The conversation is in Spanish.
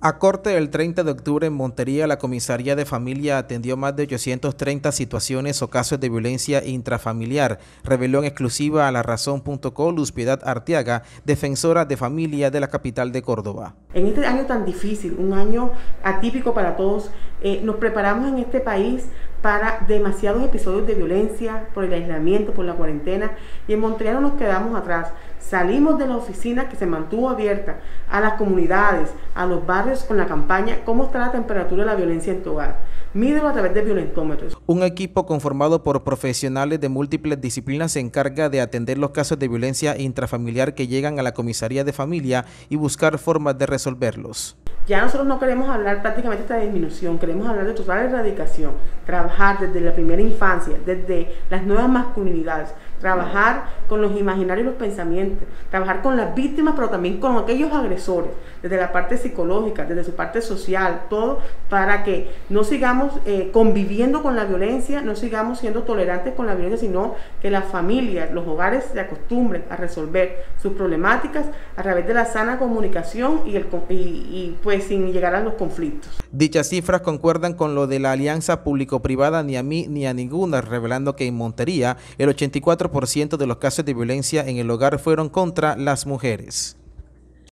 A corte del 30 de octubre en Montería, la Comisaría de Familia atendió más de 830 situaciones o casos de violencia intrafamiliar, reveló en exclusiva a larazón.co Luz Piedad Arteaga, defensora de familia de la capital de Córdoba. En este año tan difícil, un año atípico para todos, nos preparamos en este país para demasiados episodios de violencia, por el aislamiento, por la cuarentena, y en Montería no nos quedamos atrás. Salimos de la oficina que se mantuvo abierta a las comunidades, a los barrios con la campaña ¿Cómo está la temperatura de la violencia en tu hogar? Mídelo a través de violentómetros. Un equipo conformado por profesionales de múltiples disciplinas se encarga de atender los casos de violencia intrafamiliar que llegan a la Comisaría de Familia y buscar formas de resolverlos. Ya nosotros no queremos hablar prácticamente de esta disminución, queremos hablar de total erradicación, trabajar desde la primera infancia, desde las nuevas masculinidades, trabajar con los imaginarios y los pensamientos, trabajar con las víctimas, pero también con aquellos agresores, desde la parte psicológica, desde su parte social, todo para que no sigamos conviviendo con la violencia, no sigamos siendo tolerantes con la violencia, sino que las familias, los hogares se acostumbren a resolver sus problemáticas a través de la sana comunicación y pues sin llegar a los conflictos. Dichas cifras concuerdan con lo de la alianza público-privada Ni a mí ni a ninguna, revelando que en Montería el 84% de los casos de violencia en el hogar fueron contra las mujeres.